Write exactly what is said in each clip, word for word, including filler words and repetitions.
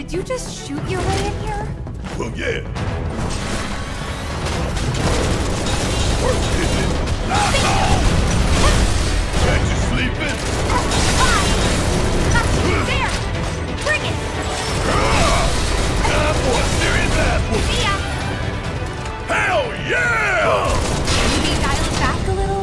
Did you just shoot your way in here? Well, yeah. Work, is it? Ah! Catch you sleeping? There! Bring it! Time for a serious ass whooping. See ya! Hell yeah! Maybe dial it back a little?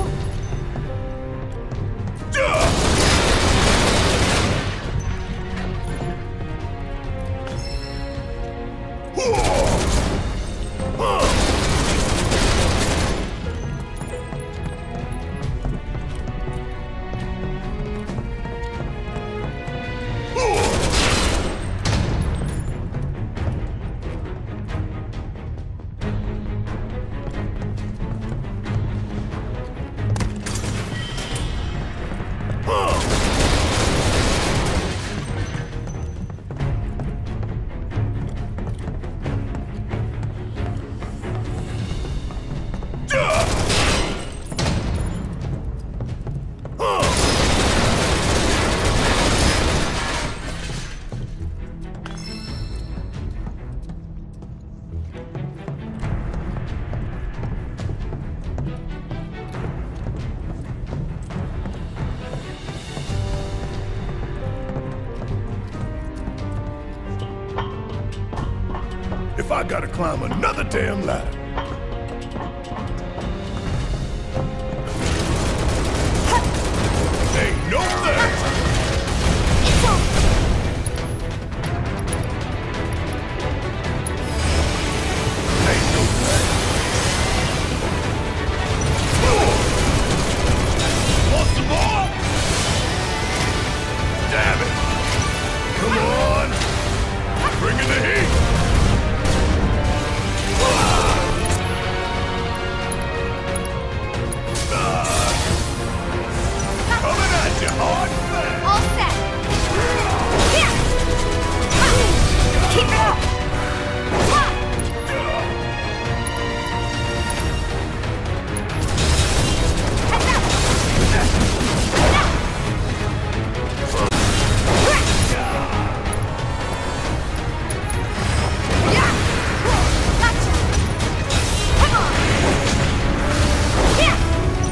If I gotta climb another damn ladder. Ain't no thanks. Ain't no thanks. Want some more? Damn it. Come on. Bring in the heat. Hard fast. All set! Here! Keep it up! Heads up! Now! Gotcha! Come on! Here!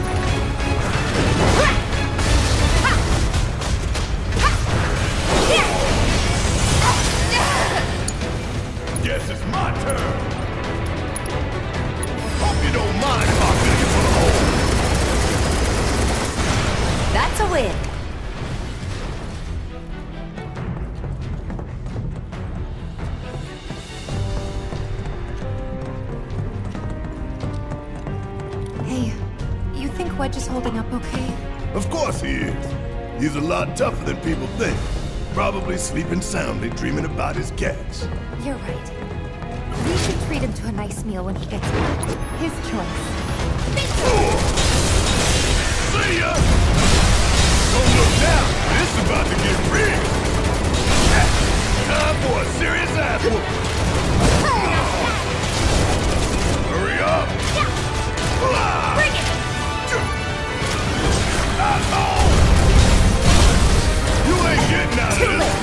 Guess it's my turn. Hope you don't mind if I fill you full of holes. That's a win. Hey, you think Wedge is holding up okay? Of course he is. He's a lot tougher than people think. Probably sleeping soundly, dreaming about his cats. You're right. We should treat him to a nice meal when he gets back. His choice. See ya! Don't look down. This is about to get real. Time for a serious ass whooping. Hurry up! Bring it! Asshole! You ain't getting out of Too this. late!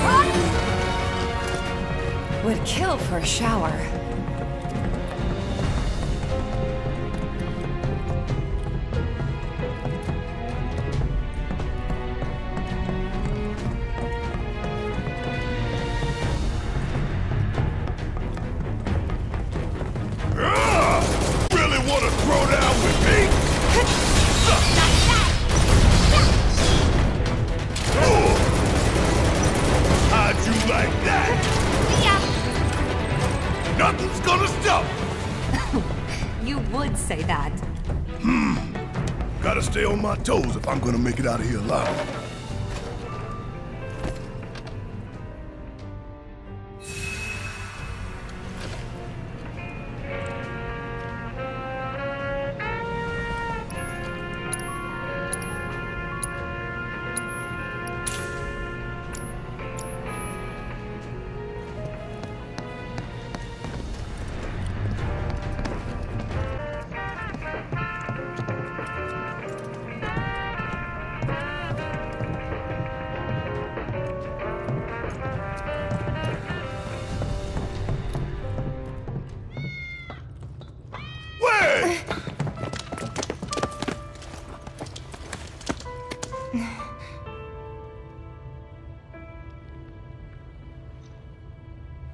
Would kill for a shower. Really want to throw down with me? How'd you like that? Yeah. Nothing's gonna stop. You would say that. Hmm. Gotta stay on my toes if I'm gonna make it out of here alive.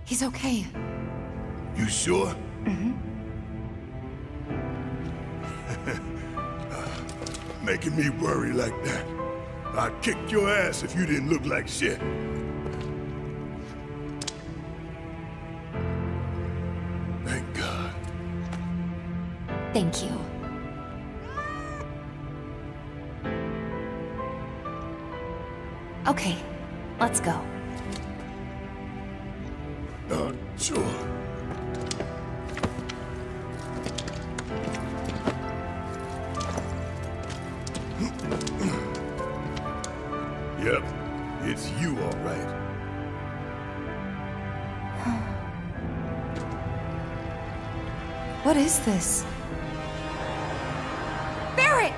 He's okay. You sure? Mm-hmm. Making me worry like that. I'd kick your ass if you didn't look like shit. Thank God. Thank you. Okay, let's go. Uh, sure. Yep, it's you, all right. What is this? Barret!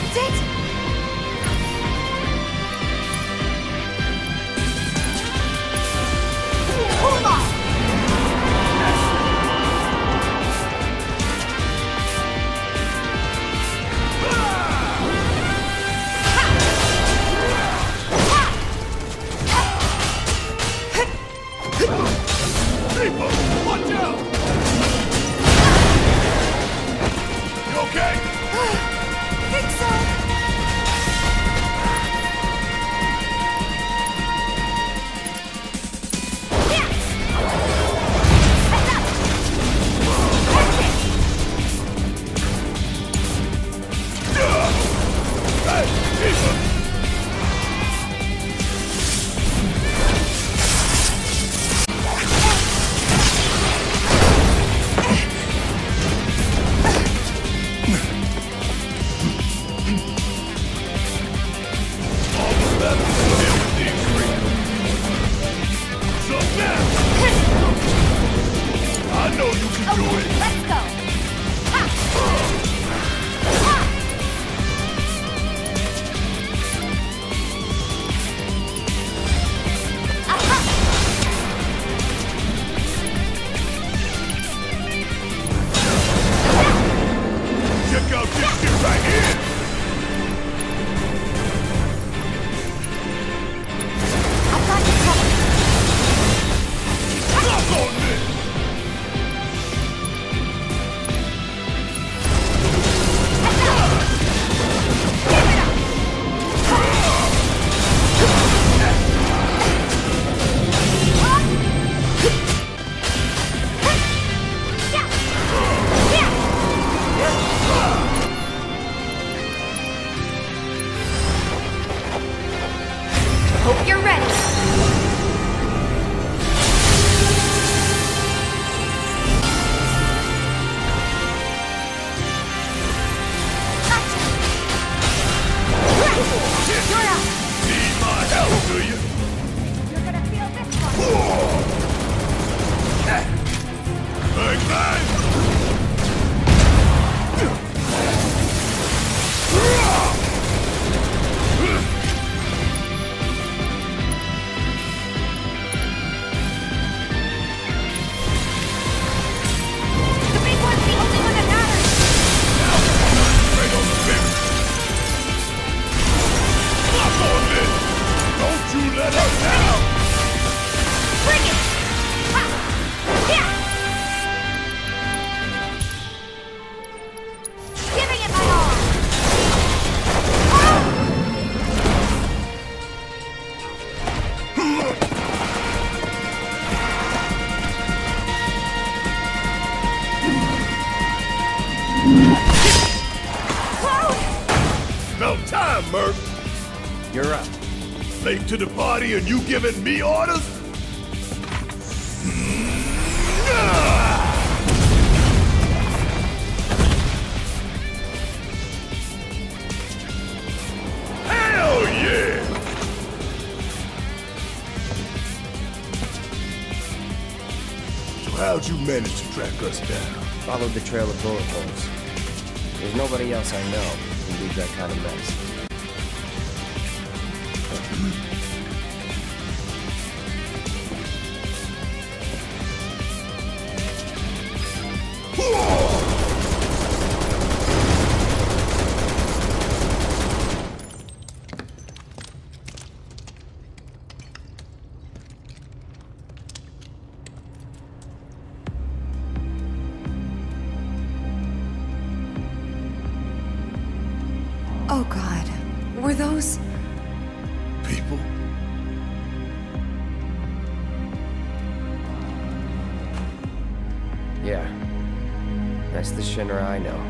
Spooked it? Hold on! People, watch out! You okay? Think so. Yeah. That's up. That's it. Hey, people! I know you can do Okay, it! let's go. Ha. Ha. Aha. Check out this shit right here! I've got you covered. Knock on this! Hope you're ready. You're up. Need my help, do you? You're gonna feel this one. Bang, bang! The big one's the only one that matters. Right on the big. Knock on this! Don't you let us down! Bring it. Ha. Yeah. Giving it my all. Ah! Cloud! About time, Murph! You're up. Late to the party and you giving me orders? Hell yeah! So how'd you manage to track us down? Followed the trail of bullet holes. There's nobody else I know who leaves that kind of mess. Oh God, were those? People? Yeah. That's the Shinra I know.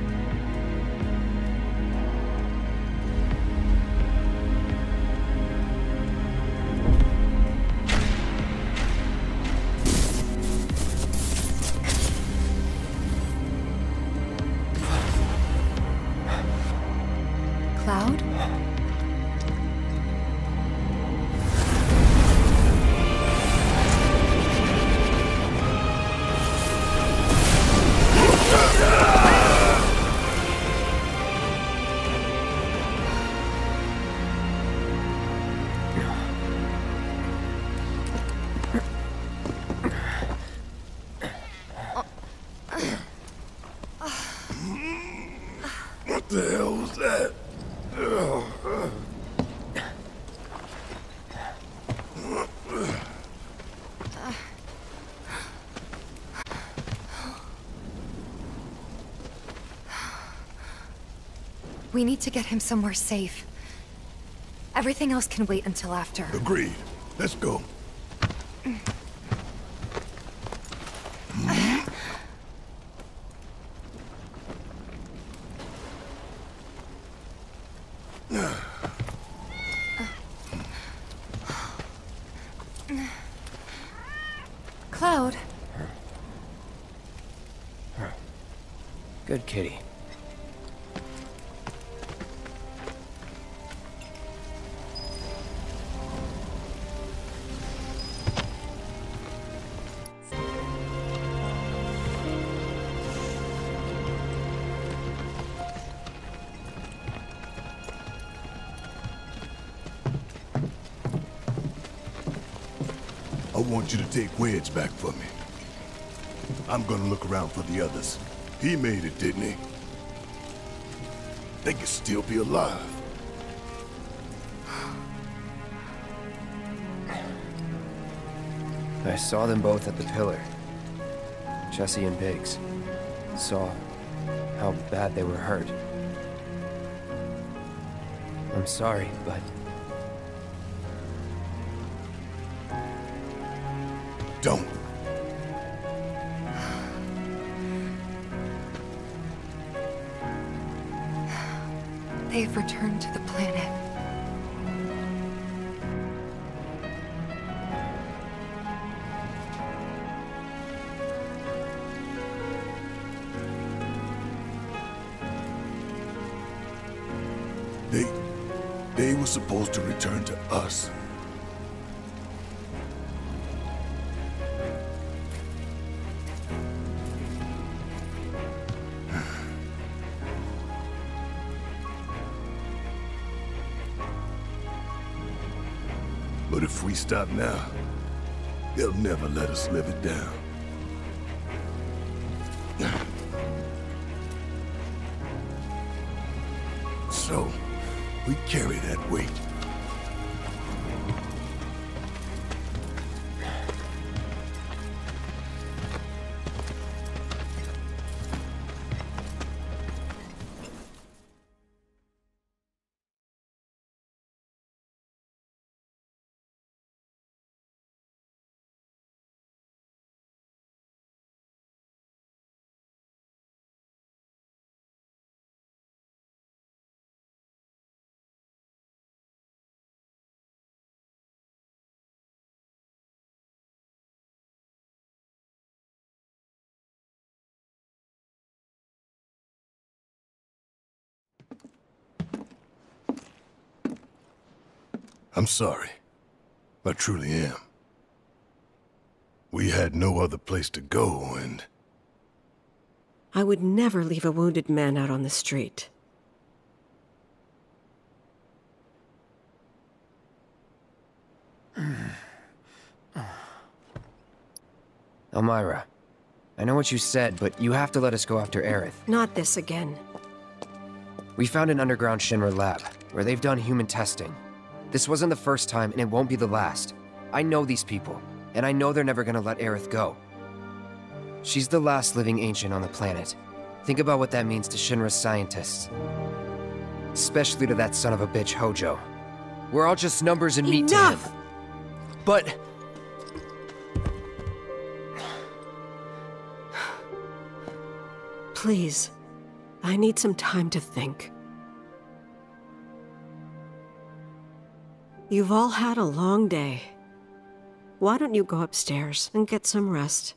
Cloud? The hell was that? Ugh. We need to get him somewhere safe. Everything else can wait until after. Agreed. Let's go. Cloud. Good kitty. I want you to take Wedge back for me. I'm gonna look around for the others. He made it, didn't he? They could still be alive. I saw them both at the pillar. Jesse and Biggs. Saw how bad they were hurt. I'm sorry, but... Don't. They've returned to the planet. They... they were supposed to return to us. But if we stop now, they'll never let us live it down. So, we carry that weight. I'm sorry. I truly am. We had no other place to go, and... I would never leave a wounded man out on the street. Elmira, I know what you said, but you have to let us go after Aerith. Not this again. We found an underground Shinra lab, where they've done human testing. This wasn't the first time, and it won't be the last. I know these people, and I know they're never gonna let Aerith go. She's the last living ancient on the planet. Think about what that means to Shinra's scientists. Especially to that son of a bitch, Hojo. We're all just numbers and meat to him. Enough! But... Please, I need some time to think. You've all had a long day. Why don't you go upstairs and get some rest?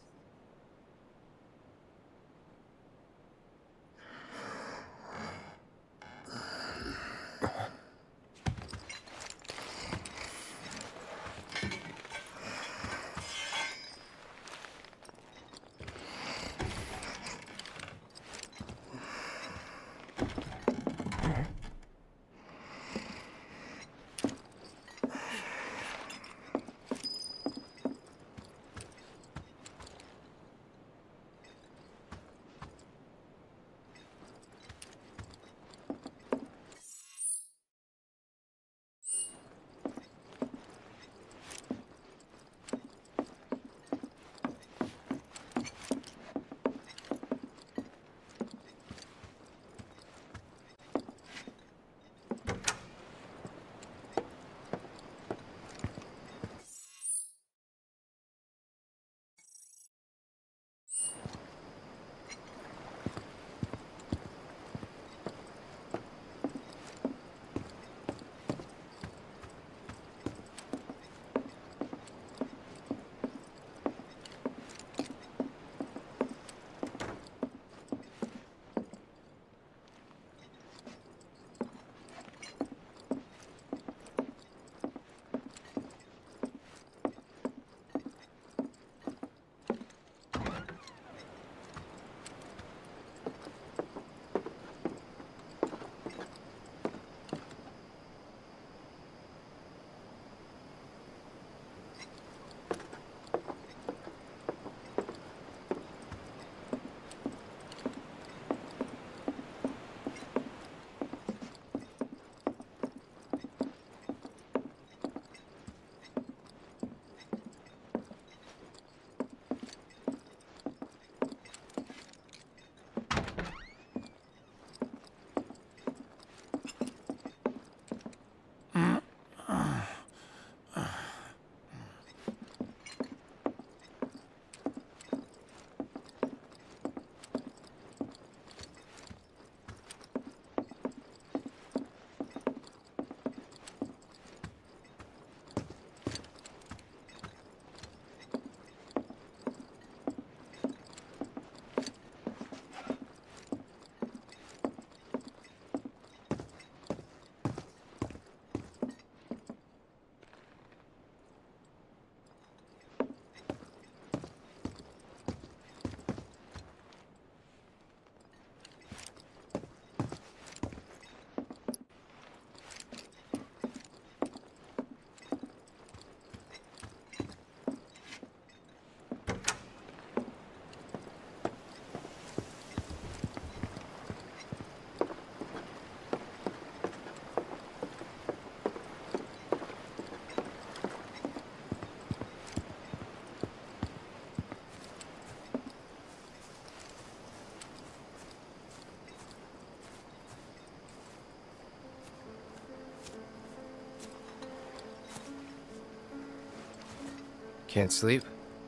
Can't sleep?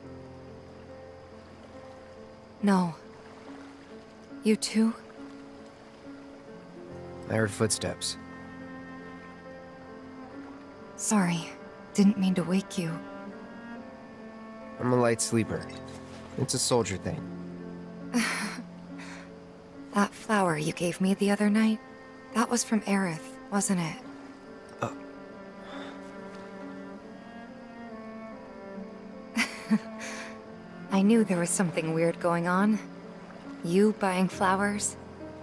No. You too? I heard footsteps. Sorry. Didn't mean to wake you. I'm a light sleeper. It's a soldier thing. That flower you gave me the other night, that was from Aerith, wasn't it? Uh. I knew there was something weird going on. You buying flowers?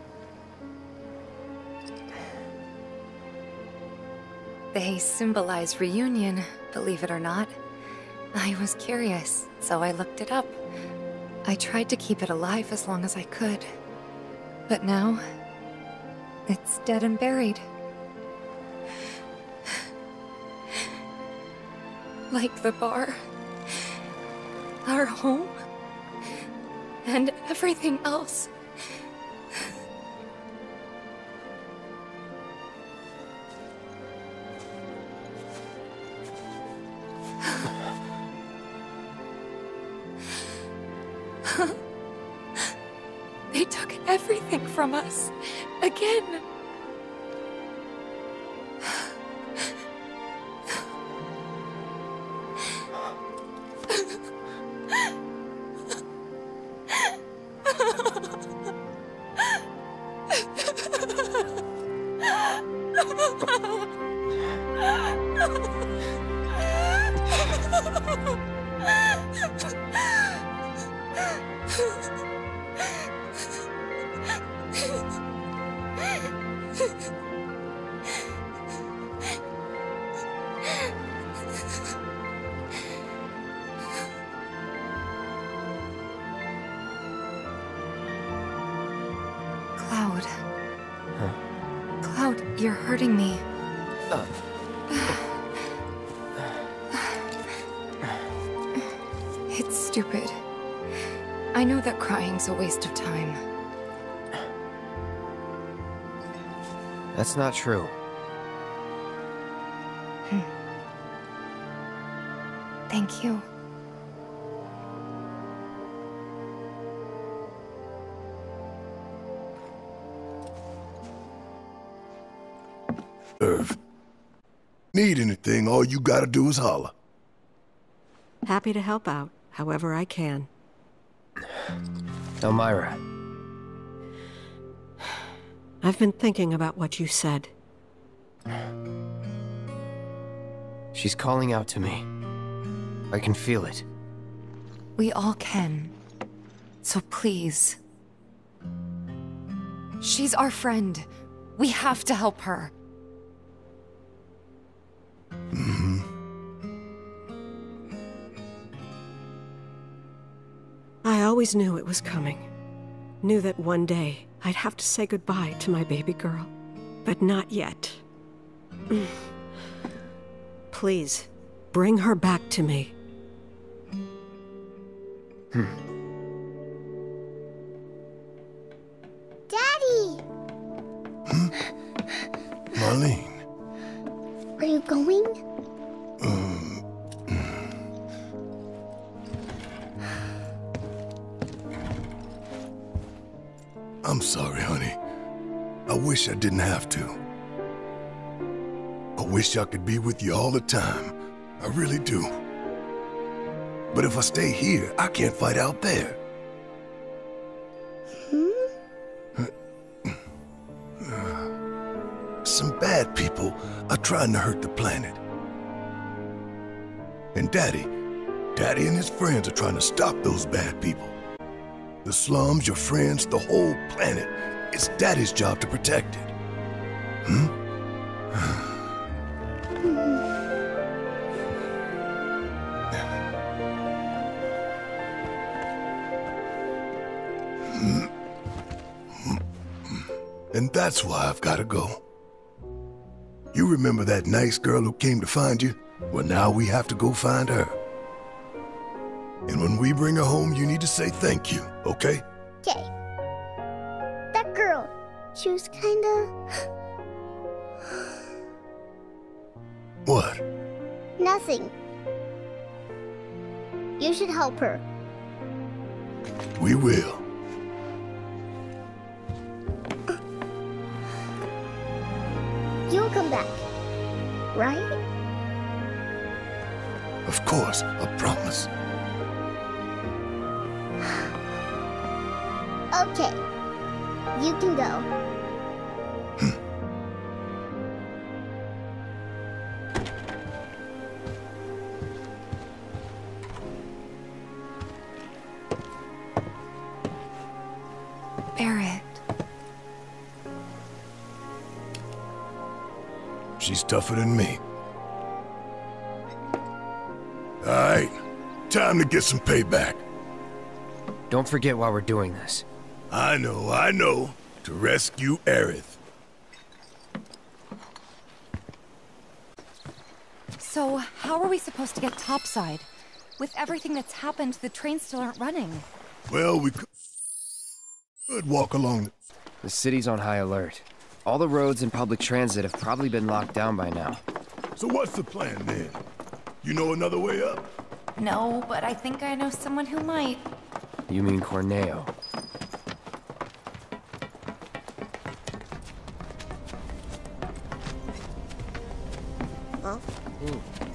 They symbolize reunion, believe it or not. I was curious, so I looked it up. I tried to keep it alive as long as I could. But now, it's dead and buried. Like the bar, our home, and everything else. They took everything from us. Again. Cloud. Huh? Cloud, you're hurting me. Uh. It's stupid. I know that crying's a waste of time. That's not true. Hmm. Thank you. Irv. Need anything, all you gotta do is holler. Happy to help out, however I can. Elmira. I've been thinking about what you said. She's calling out to me. I can feel it. We all can. So please. She's our friend. We have to help her. Mm-hmm. I always knew it was coming. Knew that one day I'd have to say goodbye to my baby girl. But not yet. Please, bring her back to me. Hmm. Daddy! Hmm? Marlene. Are you going? Um... I'm sorry, honey. I wish I didn't have to. I wish I could be with you all the time. I really do. But if I stay here, I can't fight out there. Hmm? Some bad people are trying to hurt the planet. And Daddy, Daddy and his friends are trying to stop those bad people. The slums, your friends, the whole planet. It's Daddy's job to protect it. Hmm? And that's why I've got to go. You remember that nice girl who came to find you? Well, now we have to go find her. And when we bring her home, you need to say thank you, okay? Okay. That girl, she was kinda... What? Nothing. You should help her. We will. You'll come back, right? Of course, I promise. Okay. You can go. Barrett. She's tougher than me. Alright, time to get some payback. Don't forget why we're doing this. I know, I know. To rescue Aerith. So, how are we supposed to get topside? With everything that's happened, the trains still aren't running. Well, we could, could walk along. The city's on high alert. All the roads and public transit have probably been locked down by now. So what's the plan then? You know another way up? No, but I think I know someone who might. You mean Corneo? Huh? Ooh.